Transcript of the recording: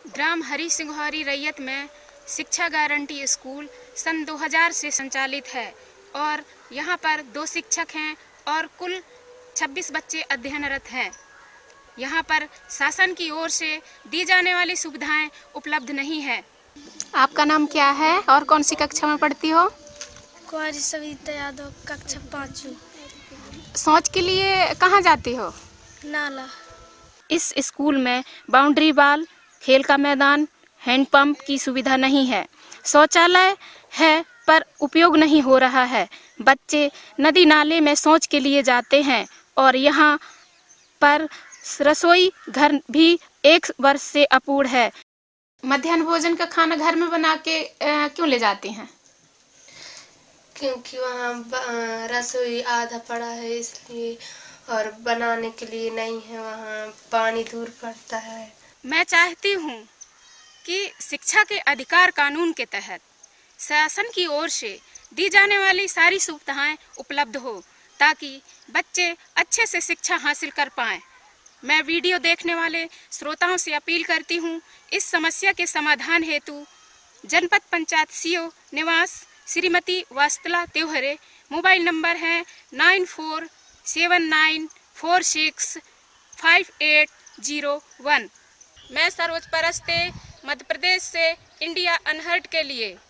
ग्राम हरी सिंघौरी रैयत में शिक्षा गारंटी स्कूल सन 2000 से संचालित है और यहाँ पर 2 शिक्षक हैं और कुल 26 बच्चे अध्ययनरत हैं। यहाँ पर शासन की ओर से दी जाने वाली सुविधाएं उपलब्ध नहीं है। आपका नाम क्या है और कौन सी कक्षा में पढ़ती हो? कुंवारी सविता यादव, कक्षा 5। शौच के लिए कहाँ जाती हो? नाला। इस स्कूल में बाउंड्री वॉल, खेल का मैदान, हैंडपंप की सुविधा नहीं है। शौचालय है पर उपयोग नहीं हो रहा है। बच्चे नदी नाले में शौच के लिए जाते हैं और यहाँ पर रसोई घर भी 1 वर्ष से अपूर्ण है। मध्याह्न भोजन का खाना घर में बना के क्यों ले जाती हैं? क्योंकि वहाँ रसोई आधा पड़ा है इसलिए, और बनाने के लिए नहीं है, वहाँ पानी दूर पड़ता है। मैं चाहती हूँ कि शिक्षा के अधिकार कानून के तहत शासन की ओर से दी जाने वाली सारी सुविधाएं उपलब्ध हो ताकि बच्चे अच्छे से शिक्षा हासिल कर पाएं। मैं वीडियो देखने वाले श्रोताओं से अपील करती हूँ, इस समस्या के समाधान हेतु जनपद पंचायत सीओ निवास श्रीमती वास्तला त्योहरे, मोबाइल नंबर है 9479465801। मैं सरोज परस्ते, मध्य प्रदेश से इंडिया अनहर्ड के लिए।